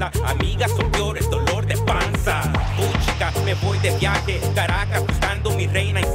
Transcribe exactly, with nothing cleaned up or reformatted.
Las amigas son peores, dolor de panza. Puchica, me voy de viaje, Caracas buscando mi reina y